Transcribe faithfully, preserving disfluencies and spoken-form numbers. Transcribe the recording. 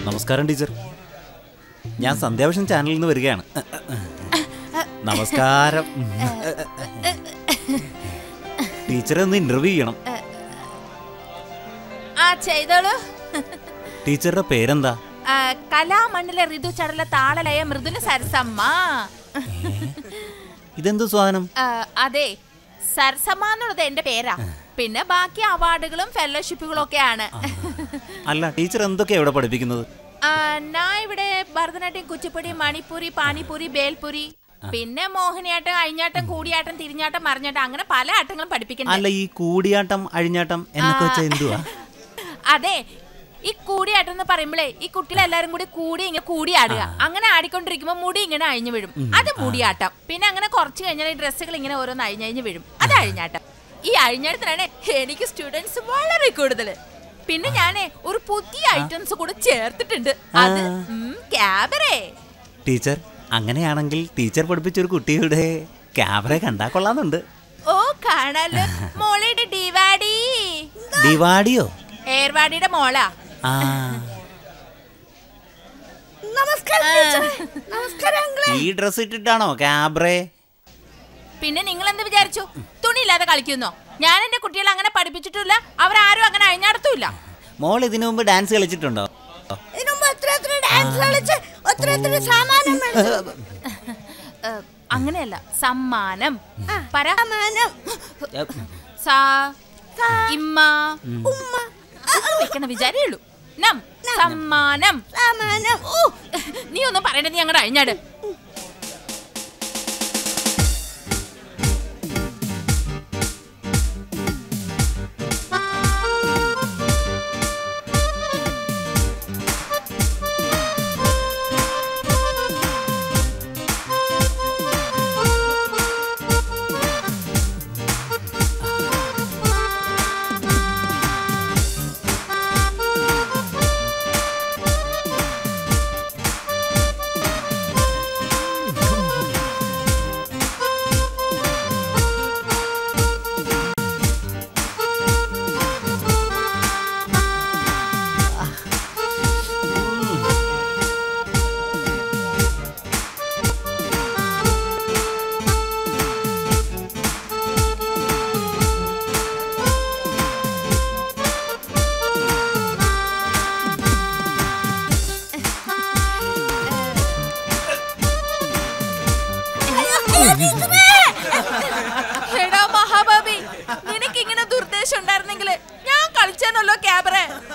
നമസ്കാരം ടീച്ചർ, ഞാൻ സന്ധ്യാവിഷൻ ചാനലിൽ നിന്ന് വരികയാണ്. നമസ്കാരം. ടീച്ചറെ ഒന്ന് ഇന്റർവ്യൂ ചെയ്യണം. ടീച്ചറുടെ പേരെന്താ? കലാമണ്ണിലെ ഋതു ചടല താളലയ മൃദുല സരസമ്മ. ഇതെന്തു സാധനം? അതെ, സരസമ്മ എന്നുള്ളത് എന്റെ പേരാ. പിന്നെ ബാക്കി അവാർഡുകളും ഫെലോഷിപ്പുകളും ഒക്കെയാണ്. അല്ല, ടീച്ചർ എന്തൊക്കെയാ ഇവിടെ പഠിപ്പിക്കുന്നത്? ഞാൻ ഇവിടെ ഭരതനാട്യം, കുച്ചിപ്പുടി, മണിപ്പൂരി, പാനിപ്പൂരി, ബേൽപൂരി, പിന്നെ മോഹിനിയാട്ടം, അഴിഞ്ഞാട്ടം, കൂടിയാട്ടം, തിരിഞ്ഞാട്ടം, മറിഞ്ഞാട്ടം, അങ്ങനെ പല ആട്ടങ്ങളും പഠിപ്പിക്കുന്നു. അല്ല, ഈ കൂടിയാട്ടം അഴിഞ്ഞാട്ടം എന്നൊക്കെ വെച്ചാൽ എന്തുവാ? അതെ, ഈ കൂടിയാട്ടം എന്ന് പറയുമ്പോഴേ ഈ കുട്ടികളെല്ലാരും കൂടി കൂടി ഇങ്ങനെ കൂടിയാടുക. അങ്ങനെ ആടിക്കൊണ്ടിരിക്കുമ്പോ മുടി ഇങ്ങനെ അഴിഞ്ഞു വീഴും, അത് മുടിയാട്ടം. പിന്നെ അങ്ങനെ കുറച്ച് കഴിഞ്ഞാൽ ഈ ഡ്രസ്സുകൾ ഇങ്ങനെ ഓരോന്ന് അഴിഞ്ഞഴിഞ്ഞ് വീഴും, അത് അഴിഞ്ഞാട്ടം. ഈ അഴിഞ്ഞാട്ടത്തിനാണ് എനിക്ക് സ്റ്റുഡൻസ് വളരെ കൂടുതൽ. പിന്നെ ഞാനേ ഒരു പുതിയ ഐറ്റംസ് കൂടെ ചേർത്തിട്ടുണ്ട്, അത് ക്യാബറേ. ടീച്ചർ, അങ്ങനെയാണെങ്കിൽ ടീച്ചർ പഠിപ്പിച്ചൊരു കുട്ടിയുടെ ക്യാബറ കണ്ടാ കൊള്ളാന്നുണ്ട്. ഓ, കാണാലോ. മോളയുടെ ഡിവാഡി. ഡിവാഡിയോ? ഏർവാടിയുടെ മോളാ. ഈ ഡ്രസ് ഇട്ടിട്ടാണോ ക്യാബറേ? പിന്നെ നിങ്ങൾ എന്ത് വിചാരിച്ചു, തുണിയില്ലാതെ കളിക്കുന്നോ? ഞാൻ എന്റെ കുട്ടികളെ അങ്ങനെ പഠിപ്പിച്ചിട്ടില്ല, അവരാരും അങ്ങനെ അഴിഞ്ഞാടത്തുമില്ല. മോൾ ഇതിനു മുമ്പ് ഡാൻസ് കളിച്ചിട്ടുണ്ടോ? അങ്ങനെയല്ല, സമ്മാനം. വെക്കണ വിചാരേ ഉള്ളൂ. സമ്മാനം. നീ ഒന്നും പറയണ്ട, നീ അങ്ങോട്ട് അഴിഞ്ഞാട്. മഹാബാബി, നിനക്കിങ്ങനെ ദുർദ്ദേശം ഉണ്ടായിരുന്നെങ്കിൽ ഞാൻ കളിച്ചാനല്ലോ ക്യാബറ.